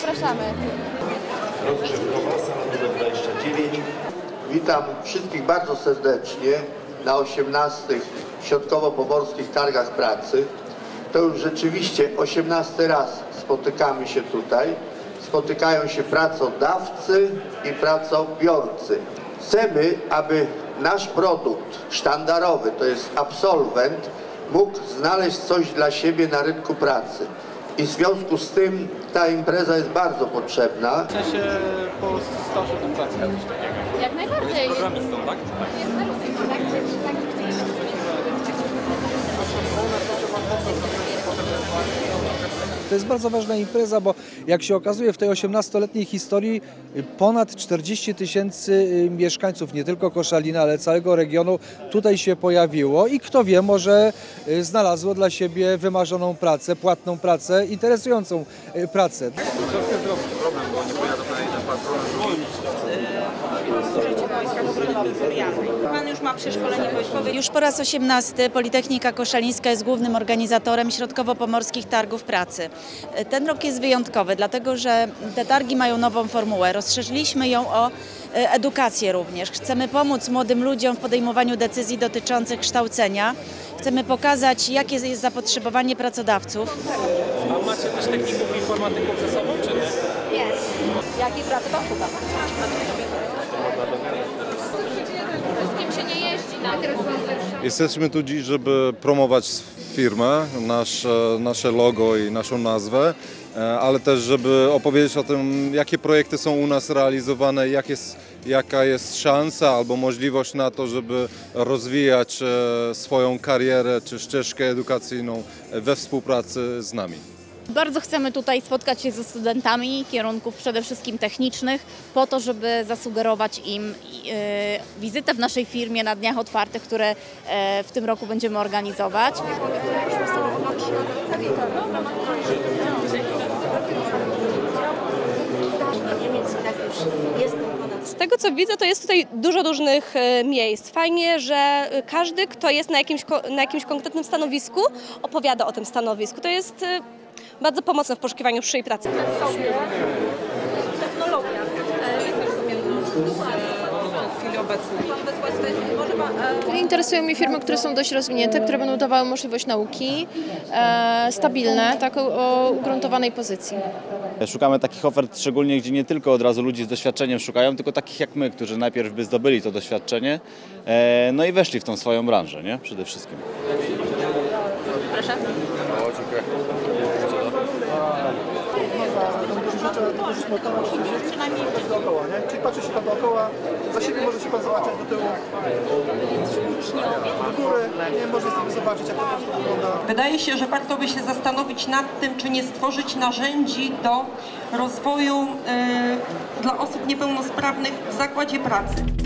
Zapraszamy. Rozgrzewkowa, sala numer 29. Witam wszystkich bardzo serdecznie na 18. Środkowo-Pomorskich Targach Pracy. To już rzeczywiście 18 raz spotykamy się tutaj. Spotykają się pracodawcy i pracobiorcy. Chcemy, aby nasz produkt sztandarowy, to jest absolwent, mógł znaleźć coś dla siebie na rynku pracy. I w związku z tym ta impreza jest bardzo potrzebna. W sensie po stażu do pracy coś takiego. Jak najbardziej. Jest programistą, tak? Jest zarówno taki klient. To jest bardzo ważna impreza, bo jak się okazuje w tej 18-letniej historii ponad 40 000 mieszkańców nie tylko Koszalina, ale całego regionu tutaj się pojawiło i kto wie, może znalazło dla siebie wymarzoną pracę, płatną pracę, interesującą pracę. Problem, bo nie pojadą na jeden patron. Pan już ma przeszkolenie wojskowe. Już po raz 18 Politechnika Koszalińska jest głównym organizatorem Środkowo-Pomorskich Targów Pracy. Ten rok jest wyjątkowy, dlatego że te targi mają nową formułę. Rozszerzyliśmy ją o edukację również. Chcemy pomóc młodym ludziom w podejmowaniu decyzji dotyczących kształcenia. Chcemy pokazać, jakie jest zapotrzebowanie pracodawców. A macie też techników informatyków ze sobą, czy nie? Jest. Jaki pracodawca? Z kim się nie jeździ na tym? Jesteśmy tu dziś, żeby promować firmę, nasze logo i naszą nazwę, ale też żeby opowiedzieć o tym, jakie projekty są u nas realizowane, jaka jest szansa albo możliwość na to, żeby rozwijać swoją karierę czy ścieżkę edukacyjną we współpracy z nami. Bardzo chcemy tutaj spotkać się ze studentami kierunków przede wszystkim technicznych po to, żeby zasugerować im wizytę w naszej firmie na Dniach Otwartych, które w tym roku będziemy organizować. Z tego co widzę, to jest tutaj dużo różnych miejsc. Fajnie, że każdy, kto jest na jakimś konkretnym stanowisku, opowiada o tym stanowisku. To jest bardzo pomocne w poszukiwaniu przyszłej pracy. Technologia. W chwili obecnej. Interesują mnie firmy, które są dość rozwinięte, które będą dawały możliwość nauki, stabilne, tak o ugruntowanej pozycji. Szukamy takich ofert szczególnie, gdzie nie tylko od razu ludzi z doświadczeniem szukają, tylko takich jak my, którzy najpierw by zdobyli to doświadczenie, no i weszli w tą swoją branżę, nie? Przede wszystkim. Proszę. O, dziękuję. Dookoła, nie? Czyli patrzy się pan dookoła, za siebie może się pan zobaczyć do tyłu, do góry, nie może sobie zobaczyć, jak to po prostu wygląda. Wydaje się, że warto by się zastanowić nad tym, czy nie stworzyć narzędzi do rozwoju dla osób niepełnosprawnych w zakładzie pracy.